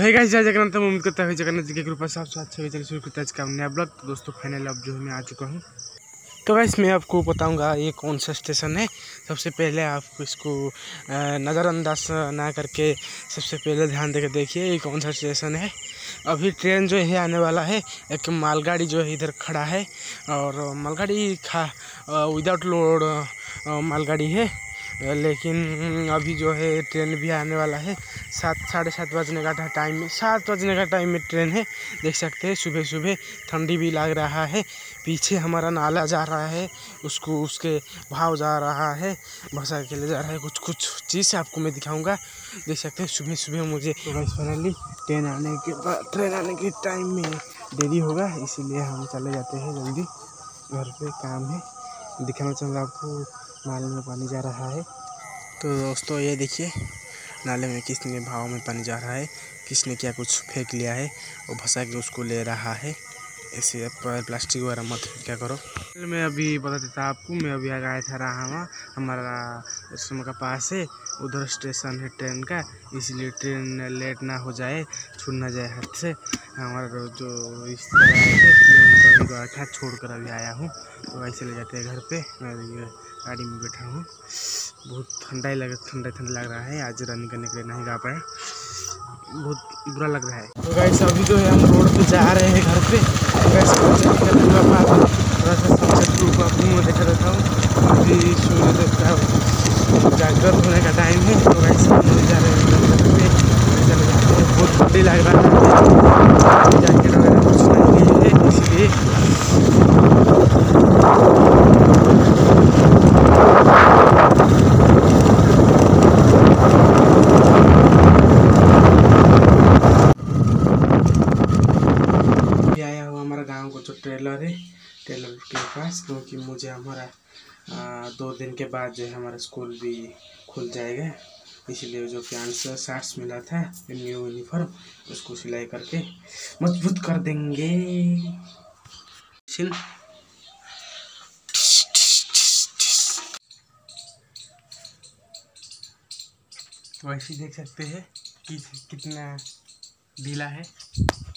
भाई गाइस जय जगन्नाथ। उम्मीद करता है जगन्नाथ जी की कृपा से आप अच्छे हुए शुरू करते हैं आज का नया ब्लॉग। तो दोस्तों फाइनल अब जो मैं आ चुका हूँ। तो गाइस मैं आपको बताऊंगा ये कौन सा स्टेशन है। सबसे पहले आप इसको नज़रअंदाज ना करके सबसे पहले ध्यान देकर देखिए ये कौन सा स्टेशन है। अभी ट्रेन जो है आने वाला है। एक मालगाड़ी जो है इधर खड़ा है और मालगाड़ी विदाउट लोड मालगाड़ी है, लेकिन अभी जो है ट्रेन भी आने वाला है। 7 साढ़े 7 बजने का टाइम में 7 बजने का टाइम में ट्रेन है। देख सकते हैं सुबह सुबह ठंडी भी लग रहा है। पीछे हमारा नाला जा रहा है, उसको उसके भाव जा रहा है, भसा के ले जा रहा है। कुछ कुछ चीज़ आपको मैं दिखाऊंगा। देख सकते हैं सुबह सुबह मुझे तो फाइनली ट्रेन आने के टाइम में देरी होगा, इसीलिए हम चले जाते हैं जल्दी। घर पे काम है, दिखाना चाहूँगा आपको। नाले में पानी जा रहा है। तो दोस्तों ये देखिए नाले में किसने भाव में पानी जा रहा है, किसने क्या कुछ फेंक लिया है वो भसा के उसको ले रहा है। ऐसे प्लास्टिक वगैरह मत क्या करो। मैं अभी बता देता आपको, मैं अभी आया था रहा हमारा स्टेशन का पास है, उधर स्टेशन है ट्रेन का, इसलिए ट्रेन लेट ना हो जाए, छूट ना जाए हाथ से। हमारा जो रिश्तेदार आए थे मैं उनका भी बैठा छोड़ कर अभी आया हूँ। तो ऐसे ले जाते हैं घर पे। मैं गाड़ी में बैठा हूँ, बहुत ठंडा लग रहा है। आज रनिंग करने के लिए नहीं जा पाए, बहुत बुरा लग रहा है। तो गाइस अभी जो है हम रोड पे जा रहे हैं घर पे। थोड़ा सा सनसेट को आपको देखा देता हूँ। अभी सूर्योदय का जागृत होने का टाइम है। तो गाइस हम जा रहे हैं घर पे। चले जाते हैं, बहुत ठंडी लग रहा है, जैकेट वगैरह कुछ नहीं है इसलिए। गाँव को जो ट्रेलर है, ट्रेलर के पास, क्योंकि मुझे हमारा 2 दिन के बाद जो है हमारा स्कूल भी खुल जाएगा, इसलिए जो पैंट्स शर्ट्स मिला था न्यू यूनिफॉर्म उसको सिलाई करके मजबूत कर देंगे। वैसे देख सकते हैं कि कितना ढीला है।